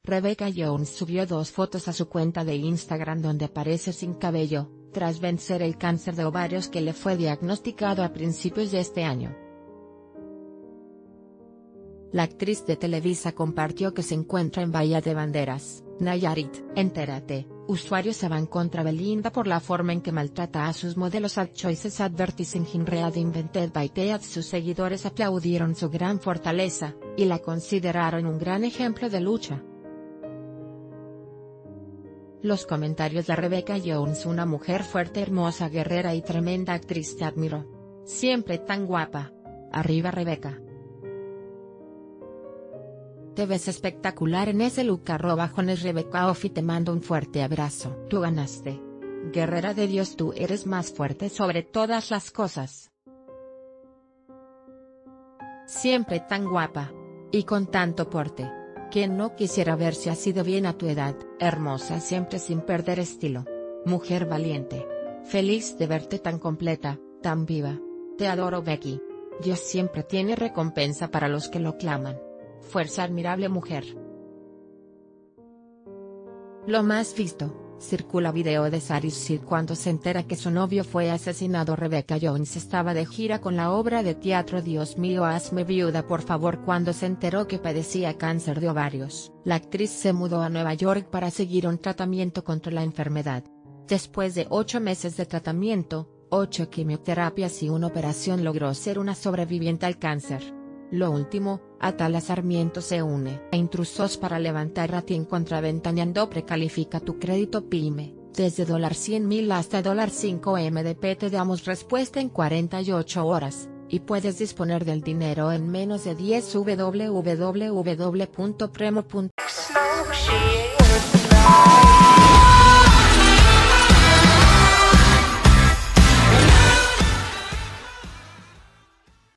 Rebecca Jones subió 2 fotos a su cuenta de Instagram donde aparece sin cabello, tras vencer el cáncer de ovarios que le fue diagnosticado a principios de este año. La actriz de Televisa compartió que se encuentra en Bahía de Banderas, Nayarit. Entérate, usuarios se van contra Belinda por la forma en que maltrata a sus modelos at Choices Advertising Read Invented by Tead. Sus seguidores aplaudieron su gran fortaleza, y la consideraron un gran ejemplo de lucha. Los comentarios de Rebecca Jones: una mujer fuerte, hermosa, guerrera y tremenda actriz, te admiro. Siempre tan guapa. Arriba Rebecca. Te ves espectacular en ese look. @Rebecca Ofi, te mando un fuerte abrazo. Tú ganaste. Guerrera de Dios, tú eres más fuerte sobre todas las cosas. Siempre tan guapa. Y con tanto porte. ¿Quién no quisiera verse así de bien a tu edad? Hermosa siempre sin perder estilo. Mujer valiente. Feliz de verte tan completa, tan viva. Te adoro, Becky. Dios siempre tiene recompensa para los que lo claman. Fuerza, admirable mujer. Lo más visto, circula video de Saris Sid cuando se entera que su novio fue asesinado. Rebecca Jones estaba de gira con la obra de teatro Dios mío, hazme viuda por favor cuando se enteró que padecía cáncer de ovarios. La actriz se mudó a Nueva York para seguir un tratamiento contra la enfermedad. Después de 8 meses de tratamiento, 8 quimioterapias y una operación, logró ser una sobreviviente al cáncer. Lo último, Atala Sarmiento se une a Intrusos para levantar rating contra Ventaneando. Precalifica tu crédito PYME, desde $100,000 hasta $5M te damos respuesta en 48 horas, y puedes disponer del dinero en menos de 10. www.premo.com